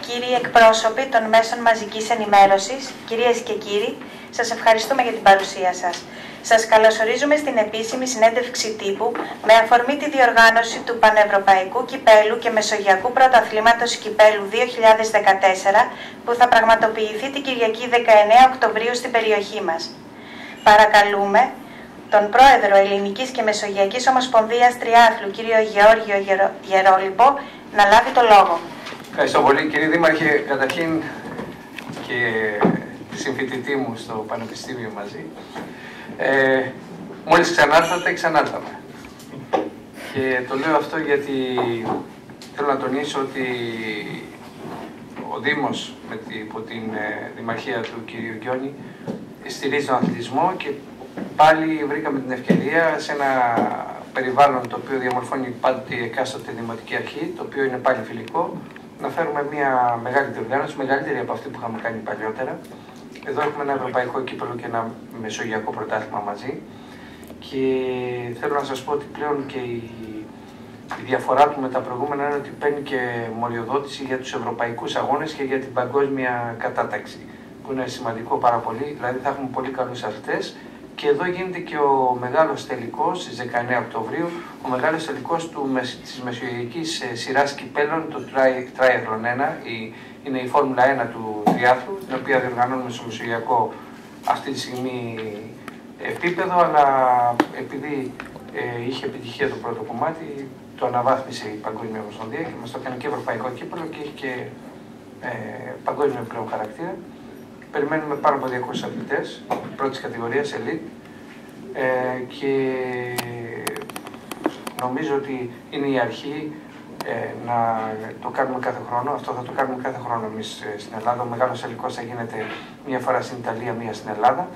κύριοι εκπρόσωποι των μέσων μαζικής ενημέρωσης, κυρίες και κύριοι, σας ευχαριστούμε για την παρουσία σας. Σας καλωσορίζουμε στην επίσημη συνέντευξη τύπου με αφορμή τη διοργάνωση του Πανευρωπαϊκού Κυπέλλου και Μεσογειακού Πρωταθλήματος Κυπέλλου 2014 που θα πραγματοποιηθεί την Κυριακή 19 Οκτωβρίου στην περιοχή μας. Παρακαλούμε τον Πρόεδρο Ελληνικής και Μεσογειακής Ομοσπονδίας Τριάθλου, κύριο Γεώργιο Γερόλιμπο, να λάβει το λόγο. Ευχαριστώ πολύ, κύριε Δήμαρχε. Καταρχήν και συμφοιτητή μου στο Πανεπιστήμιο μαζί. Μόλις ξανάρθαμε. Και το λέω αυτό γιατί θέλω να τονίσω ότι ο Δήμος υπό την Δημαρχία του κυρίου Γκιόνη στηρίζει τον αθλητισμό και πάλι βρήκαμε την ευκαιρία σε ένα περιβάλλον το οποίο διαμορφώνει πάντοτε η εκάστοτε δημοτική αρχή, το οποίο είναι πάλι φιλικό, να φέρουμε μια μεγάλη διοργάνωση, μεγαλύτερη από αυτή που είχαμε κάνει παλιότερα. Εδώ έχουμε ένα ευρωπαϊκό κύπελλο και ένα μεσογειακό πρωτάθλημα μαζί και θέλω να σας πω ότι πλέον και η διαφορά του με τα προηγούμενα είναι ότι παίρνει και μοριοδότηση για τους ευρωπαϊκούς αγώνες και για την παγκόσμια κατάταξη, που είναι σημαντικό πάρα πολύ, δηλαδή θα έχουμε πολύ καλούς αθλητές. Και εδώ γίνεται και ο μεγάλος τελικός στις 19 Οκτωβρίου, ο μεγάλος τελικός της μεσογειακής σειράς κυπέλλων, το Triathlon 1, είναι η Φόρμουλα 1 του τριάθλου, την οποία διοργανώνουμε στο μεσογειακό αυτή τη στιγμή επίπεδο, αλλά επειδή είχε επιτυχία το πρώτο κομμάτι, το αναβάθμισε η Παγκόσμια Ομοσπονδία και μας το έκανε και ευρωπαϊκό κύπελλο και έχει και παγκόσμιο πλέον χαρακτήρα. Περιμένουμε πάνω από 200 αθλητές πρώτης κατηγορίας, elite, και νομίζω ότι είναι η αρχή να το κάνουμε κάθε χρόνο. Αυτό θα το κάνουμε κάθε χρόνο εμείς στην Ελλάδα. Ο μεγάλος τελικός θα γίνεται μία φορά στην Ιταλία, μία στην Ελλάδα.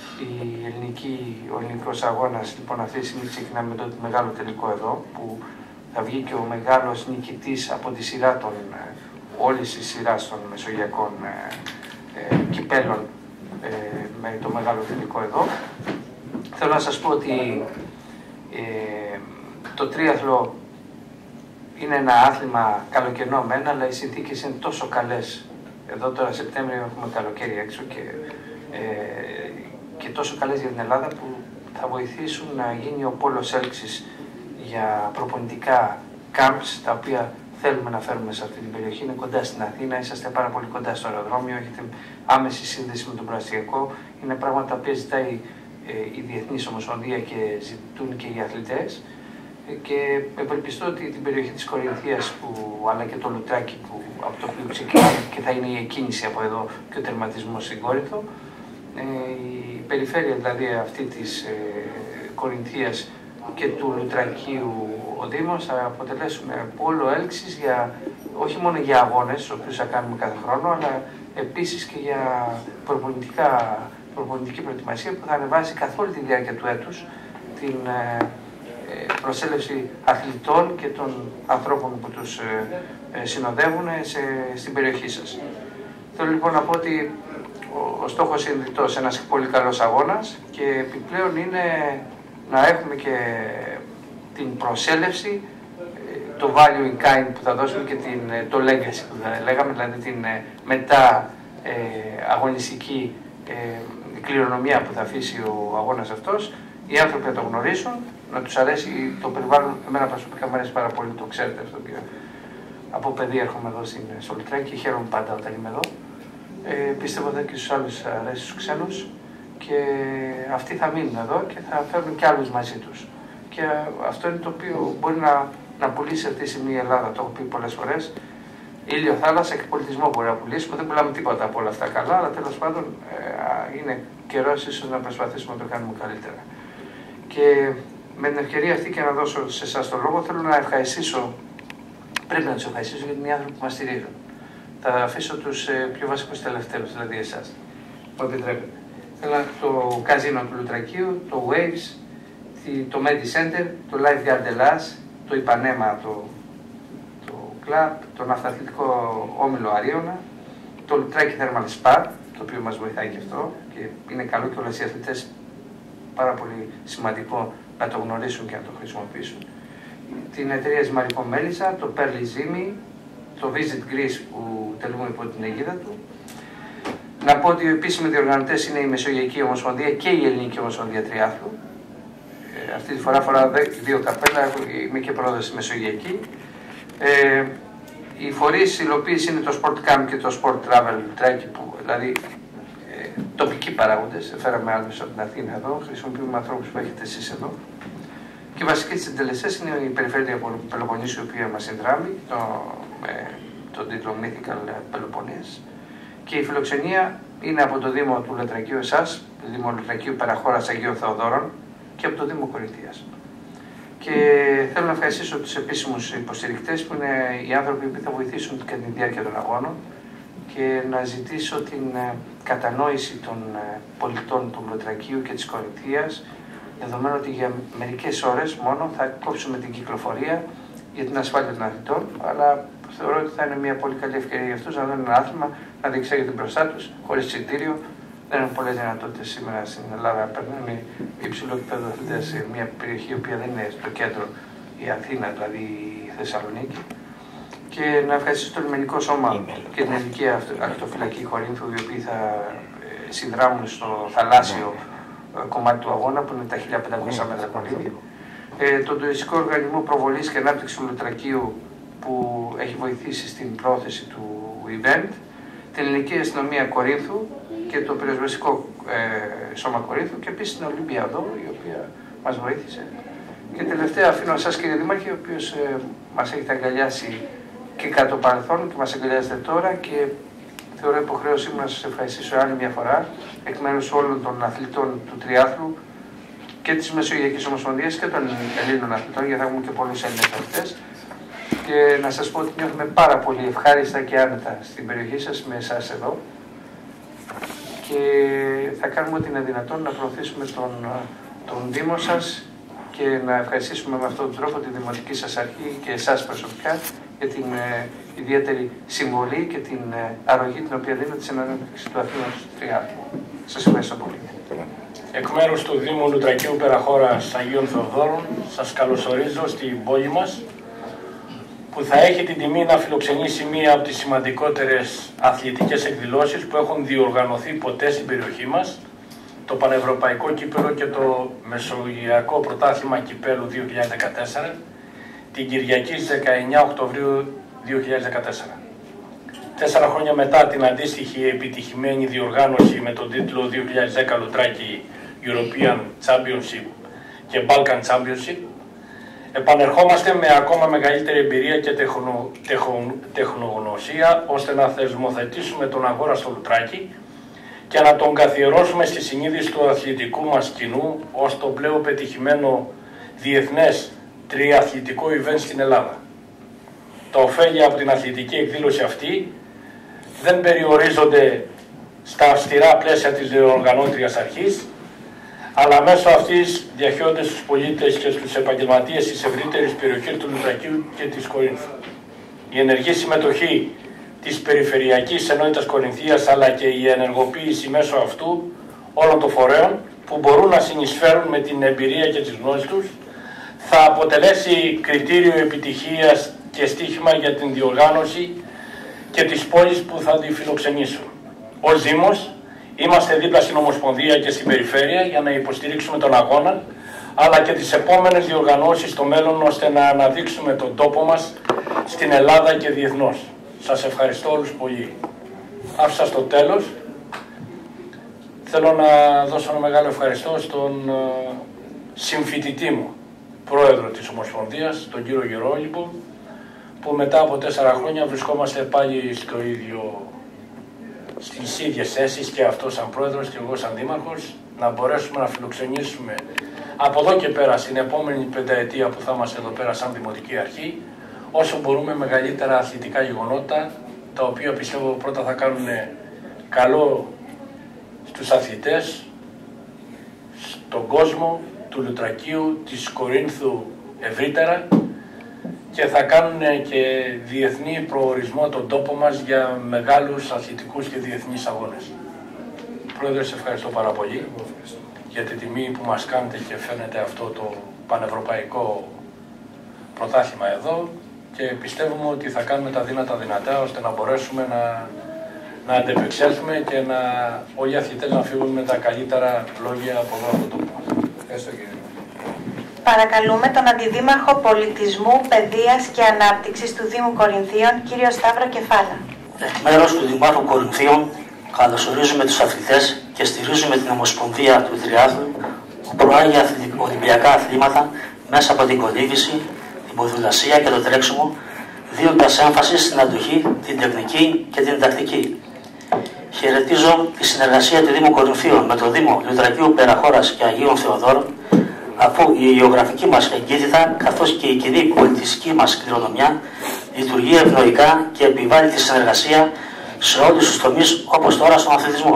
Ο ελληνικός αγώνας λοιπόν αυτή τη στιγμή ξεκινάμε με το μεγάλο τελικό εδώ, που θα βγει και ο μεγάλος νικητής από τη σειρά όλης της σειράς των μεσογειακών κυπέλλων με το μεγάλο τελικό εδώ. Θέλω να σας πω ότι το τρίαθλο είναι ένα άθλημα καλοκαιρινό μένα, αλλά οι συνθήκες είναι τόσο καλές. Εδώ τώρα Σεπτέμβριο έχουμε καλοκαίρι έξω και τόσο καλές για την Ελλάδα που θα βοηθήσουν να γίνει ο πόλος έλξης για προπονητικά camps, τα οποία θέλουμε να φέρουμε σε αυτή την περιοχή. Είναι κοντά στην Αθήνα, είσαστε πάρα πολύ κοντά στο αεροδρόμιο, έχετε άμεση σύνδεση με τον προαστιακό. Είναι πράγματα που ζητάει η Διεθνής Ομοσπονδία και ζητούν και οι αθλητές. Και ευελπιστώ ότι την περιοχή της Κορινθίας, αλλά και το Λουτράκι, από το οποίο ξεκινάμε και θα είναι η εκκίνηση από εδώ και ο τερματισμός στην Κόρινθο, η περιφέρεια δηλαδή αυτή της Κορινθίας και του Λουτρακίου ο Δήμος θα αποτελέσουν πόλο έλξης όχι μόνο για αγώνες, τους οποίους θα κάνουμε κάθε χρόνο, αλλά επίσης και για προπονητική προετοιμασία που θα ανεβάσει καθ' όλη τη διάρκεια του έτους την προσέλευση αθλητών και των ανθρώπων που τους συνοδεύουν στην περιοχή σας. Θέλω λοιπόν να πω ότι ο στόχος είναι διτός, ένας πολύ καλός αγώνας και επιπλέον είναι να έχουμε και την προσέλευση, το value in kind που θα δώσουμε και το legacy που θα λέγαμε, δηλαδή την μετά αγωνιστική κληρονομιά που θα αφήσει ο αγώνας αυτός. Οι άνθρωποι να το γνωρίσουν, να τους αρέσει το περιβάλλον. Εμένα προσωπικά μου αρέσει πάρα πολύ, το ξέρετε αυτό, και από παιδί έρχομαι εδώ στο Λουτράκι και χαίρομαι πάντα όταν είμαι εδώ. Πιστεύω ότι και στους άλλους αρέσει, στους ξένους, και αυτοί θα μείνουν εδώ και θα φέρουν και άλλους μαζί τους. Και αυτό είναι το οποίο μπορεί να πουλήσει αυτή τη στιγμή η Ελλάδα, το έχω πει πολλές φορές. Ήλιο, θάλασσα και πολιτισμό μπορεί να πουλήσουμε. Δεν πουλάμε τίποτα από όλα αυτά καλά, αλλά τέλος πάντων είναι καιρός ίσως να προσπαθήσουμε να το κάνουμε καλύτερα. Και με την ευκαιρία αυτή και να δώσω σε εσάς το λόγο, θέλω να ευχαριστήσω, πρέπει να τους ευχαριστήσω γιατί είναι οι άνθρωποι που μας στηρίζουν. Θα αφήσω τους πιο βασικούς τελευταίους, δηλαδή εσάς, που επιτρέπετε. Θέλω το καζίνο του Λουτρακίου, το Waves, το Medicenter, το Lifeguard Ελλάς, το Ιπανέμα, το Club, το ναυταθλητικό όμιλο Αρίωνα, το Λουτράκι Thermal Spa, το οποίο μας βοηθάει και αυτό και είναι καλό και όλες οι αθλητές πάρα πολύ σημαντικό να το γνωρίσουν και να το χρησιμοποιήσουν. Την εταιρεία Ζυμαρικό Μέλισσα, το Pearly Zimi, το Visit Greece που τελούμε υπό την αιγίδα του. Να πω ότι οι επίσημοι διοργανωτές είναι η Μεσογειακή Ομοσπονδία και η Ελληνική Ομοσπονδία Τριάθλου. Αυτή τη φορά φορά δύο καπέλα, είμαι και πρόεδρος στη Μεσογειακή. Οι φορείς υλοποίηση είναι το Sport Camp και το Sport Travel Trek, δηλαδή τοπικοί παράγοντες. Φέραμε άλλους από την Αθήνα εδώ, χρησιμοποιούμε ανθρώπους που έχετε εσείς εδώ. Και οι βασικοί της συντελεστές είναι η Περιφέρεια Πελοποννήσου, η οποία μας συνδράμει, τον τίτλο Mythical Peloponnese. Και η φιλοξενία είναι από το Δήμο του Λετρακείου εσάς, το Δήμο Λετρακείου Παραχώρας Αγίων Θεοδόρων και από το Δήμο Κορινθίας. Και θέλω να ευχαριστήσω τους επίσημους υποστηρικτές που είναι οι άνθρωποι που θα βοηθήσουν κατά τη διάρκεια των αγώνων και να ζητήσω την κατανόηση των πολιτών του Λετρακείου και της Κορινθίας, δεδομένου ότι για μερικές ώρες μόνο θα κόψουμε την κυκλοφορία για την ασφάλεια των αθλητών, αλλά θεωρώ ότι θα είναι μια πολύ καλή ευκαιρία για αυτούς να δουν ένα άθλημα, να διεξάγεται μπροστά τους, χωρίς εισιτήριο. Δεν έχουν πολλές δυνατότητες σήμερα στην Ελλάδα να περνούν υψηλό επίπεδο αθλητές σε μια περιοχή η οποία δεν είναι στο κέντρο, η Αθήνα, δηλαδή η Θεσσαλονίκη. Και να ευχαριστήσω το λιμενικό σώμα και την ελληνική ακτοφυλακή Κορίνθου, οι οποίοι θα συνδράμουν στο θαλάσσιο κομμάτι του αγώνα, που είναι τα 1500 μέτρα κολύμπη. Τον τουριστικό οργανισμό προβολής και ανάπτυξης του Λετρακείου, που έχει βοηθήσει στην πρόθεση του event, την ελληνική αστυνομία Κορίνθου και το πυροσβεστικό σώμα Κορίνθου και επίσης την Ολυμπιαδό, η οποία μας βοήθησε. Και τελευταία αφήνω εσάς, κύριε Δήμαρχε, ο οποίος μας έχετε αγκαλιάσει και κατά το παρελθόν και μας αγκαλιάζετε τώρα, και θεωρώ υποχρέωσή μου να σας ευχαριστήσω άλλη μια φορά εκ μέρους όλων των αθλητών του τριάθλου και της Μεσογειακής Ομοσπονδίας και των Ελλήνων αθλητών, γιατί θα έχουμε και πολλούς Έλληνες αθλητές. Και να σας πω ότι νιώθουμε πάρα πολύ ευχάριστα και άνετα στην περιοχή σας με εσάς εδώ, και θα κάνουμε ό,τι είναι δυνατόν να προωθήσουμε τον Δήμο σας και να ευχαριστήσουμε με αυτόν τον τρόπο τη Δημοτική σας Αρχή και εσάς προσωπικά για την ιδιαίτερη συμβολή και την αρρωγή την οποία δίνετε στην ανάπτυξη του Αθήνας Τριάθλου. Σας ευχαριστώ πολύ. Εκ μέρους του Δήμου Λουτρακείου Περαχώρας Αγίων Θεοδόρων, σας καλωσορίζω στην πόλη μας, που θα έχει την τιμή να φιλοξενήσει μία από τις σημαντικότερες αθλητικές εκδηλώσεις που έχουν διοργανωθεί ποτέ στην περιοχή μας, το Πανευρωπαϊκό Κύπελλο και το Μεσογειακό Πρωτάθλημα Κυπέλλου 2014, την Κυριακή στις 19 Οκτωβρίου 2014. 4 χρόνια μετά την αντίστοιχη επιτυχημένη διοργάνωση με τον τίτλο 2010 Λουτράκι European Championship και Balkan Championship, επανερχόμαστε με ακόμα μεγαλύτερη εμπειρία και τεχνογνωσία, ώστε να θεσμοθετήσουμε τον αγώνα στο Λουτράκι και να τον καθιερώσουμε στη συνείδηση του αθλητικού μας κοινού ως το πλέον πετυχημένο διεθνές τριαθλητικό event στην Ελλάδα. Τα ωφέλη από την αθλητική εκδήλωση αυτή δεν περιορίζονται στα αυστηρά πλαίσια της διοργανώτριας αρχής, αλλά μέσω αυτής διαχέονται στους πολίτες και στους επαγγελματίες της ευρύτερης περιοχής του Λουτρακείου και της Κορίνθου. Η ενεργή συμμετοχή της Περιφερειακής Ενότητας Κορινθίας, αλλά και η ενεργοποίηση μέσω αυτού όλων των φορέων που μπορούν να συνεισφέρουν με την εμπειρία και τις γνώσεις τους, θα αποτελέσει κριτήριο επιτυχίας και στίχημα για την διοργάνωση και τις πόλεις που θα τη φιλοξενήσουν. Ως Δήμος, είμαστε δίπλα στην Ομοσπονδία και στην Περιφέρεια για να υποστηρίξουμε τον αγώνα, αλλά και τις επόμενες διοργανώσεις στο μέλλον, ώστε να αναδείξουμε τον τόπο μας στην Ελλάδα και διεθνώς. Σας ευχαριστώ όλους πολύ. Άφησα στο τέλος. Θέλω να δώσω ένα μεγάλο ευχαριστώ στον συμφοιτητή μου, πρόεδρο της Ομοσπονδίας, τον κύριο Γερόλιμπο, που μετά από 4 χρόνια βρισκόμαστε πάλι στις ίδιες θέσεις, και αυτό σαν πρόεδρος και εγώ σαν δήμαρχος, να μπορέσουμε να φιλοξενήσουμε από εδώ και πέρα στην επόμενη πενταετία που θα είμαστε εδώ πέρα σαν Δημοτική Αρχή, όσο μπορούμε μεγαλύτερα αθλητικά γεγονότα, τα οποία πιστεύω πρώτα θα κάνουν καλό στους αθλητές, στον κόσμο του Λουτρακείου, της Κορίνθου ευρύτερα, και θα κάνουν και διεθνή προορισμό τον τόπο μας για μεγάλους αθλητικούς και διεθνείς αγώνες. Πρόεδρε, σε ευχαριστώ πάρα πολύ για τη τιμή που μας κάνετε και φαίνεται αυτό το πανευρωπαϊκό πρωτάθλημα εδώ. και πιστεύουμε ότι θα κάνουμε τα δύνατα δυνατά ώστε να μπορέσουμε να αντεπεξέλθουμε και όλοι οι αθλητές να φύγουν με τα καλύτερα λόγια από εδώ από το τόπο. Ευχαριστώ κύριε. Παρακαλούμε τον Αντιδήμαρχο Πολιτισμού, Παιδείας και Ανάπτυξης του Δήμου Κορινθίων, κύριο Σταύρο Κεφάλα. Εκ μέρους του Δημάρχου Κορινθίων καλωσορίζουμε τους αθλητές και στηρίζουμε την Ομοσπονδία του Τριάθλου που προάγει ολυμπιακά αθλήματα μέσα από την κολύμβηση, την ποδηλασία και το τρέξιμο, δίνοντας έμφαση στην αντοχή, την τεχνική και την τακτική. Χαιρετίζω τη συνεργασία του Δήμου Κορινθίων με το Δήμο Λουτρακίου, Περαχώρας και Αγίων Θεοδόρων, αφού η γεωγραφική μας εγκύτητα καθώς και η κοινή πολιτιστική μας κληρονομιά λειτουργεί ευνοϊκά και επιβάλλει τη συνεργασία σε όλους τους τομείς, όπως τώρα στον αθλητισμό.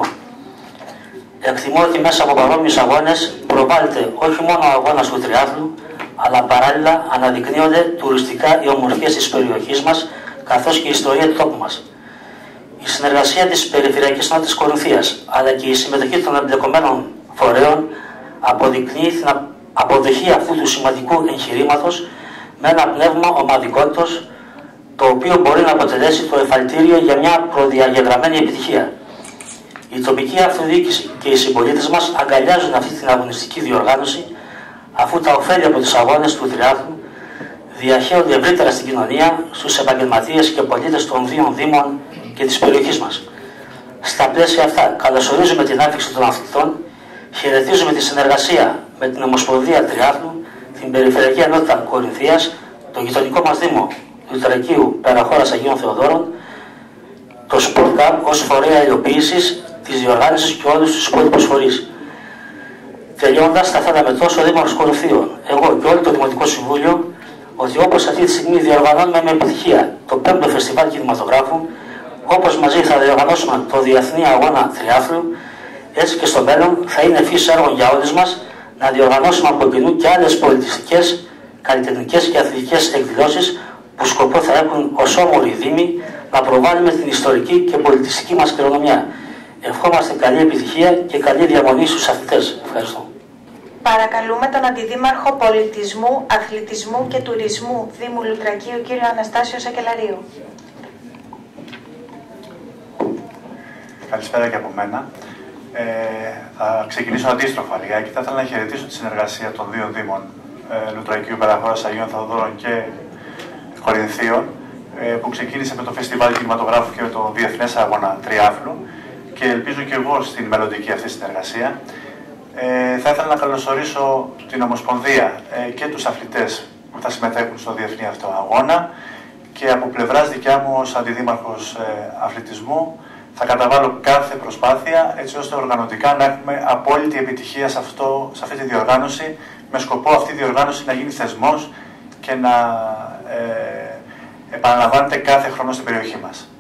Εκτιμώ ότι μέσα από παρόμοιους αγώνες προβάλλεται όχι μόνο ο αγώνας του τριάθλου, αλλά παράλληλα αναδεικνύονται τουριστικά οι ομορφιές της περιοχής μας, καθώς και η ιστορία του τόπου μας. Η συνεργασία της Περιφερειακής Ενότητας Κορινθίας, αλλά και η συμμετοχή των εμπλεκομένων φορέων αποδεικνύει την αποδοχή αυτού του σημαντικού εγχειρήματος με ένα πνεύμα ομαδικότητος, το οποίο μπορεί να αποτελέσει το εφαλτήριο για μια προδιαγεγραμμένη επιτυχία. Η τοπική αυτοδιοίκηση και οι συμπολίτες μας αγκαλιάζουν αυτή την αγωνιστική διοργάνωση, αφού τα ωφέλη από τους αγώνες του τριάθλου διαχέονται ευρύτερα στην κοινωνία, στους επαγγελματίες και πολίτες των δύο δήμων και της περιοχής μας. Στα πλαίσια αυτά, καλωσορίζουμε την άφηξη των αθλητών, χαιρετίζουμε τη συνεργασία με την Ομοσπονδία Τριάθλου, την Περιφερειακή Ενότητα Κορινθίας, το γειτονικό μας Δήμο Λουτρακίου, Περαχώρας, Αγίων Θεοδόρων, το Sport Cup ως φορέα υλοποίησης της διοργάνωσης και όλους τους υπόλοιπους φορείς. Τελειώντας, θα θέλαμε τόσο ο Δήμαρχος Κορινθίων, εγώ και όλο το Δημοτικό Συμβούλιο, ότι όπως αυτή τη στιγμή διοργανώνουμε με επιτυχία το 5ο Φεστιβάλ Κινηματογράφου, όπως μαζί θα διοργανώσουμε το Διεθνή Αγώνα Τριάθλου, έτσι και στο μέλλον θα είναι φύση έργων για όλους μας να διοργανώσουμε από κοινού και άλλες πολιτιστικές, καλλιτεχνικές και αθλητικές εκδηλώσεις που σκοπό θα έχουν ως όμορφοι δήμοι να προβάλλουμε την ιστορική και πολιτιστική μας κληρονομιά. Ευχόμαστε καλή επιτυχία και καλή διαμονή στους αθλητές. Ευχαριστώ. Παρακαλούμε τον Αντιδήμαρχο Πολιτισμού, Αθλητισμού και Τουρισμού Δήμου Λουτρακίου, κύριο Αναστάσιο Σακελαρίου. Καλησπέρα και από μένα. Θα ξεκινήσω αντίστροφα λιγάκι. Θα ήθελα να χαιρετήσω τη συνεργασία των δύο Δήμων, Λουτρακίου, Περαχώρας, Αγίων Θεοδόρων και Κορινθίων, που ξεκίνησε με το Φεστιβάλ Κινηματογράφου και το Διεθνές Αγώνα Τριάθλου, και ελπίζω και εγώ στην μελλοντική αυτή συνεργασία. Θα ήθελα να καλωσορίσω την Ομοσπονδία και τους αθλητές που θα συμμετέχουν στο διεθνή αυτό αγώνα, και από πλευράς δικιά μου ως Αντιδήμαρχος Αθλητισμού θα καταβάλω κάθε προσπάθεια έτσι ώστε οργανωτικά να έχουμε απόλυτη επιτυχία σε αυτή τη διοργάνωση, με σκοπό αυτή η διοργάνωση να γίνει θεσμός και να επαναλαμβάνεται κάθε χρόνο στην περιοχή μας.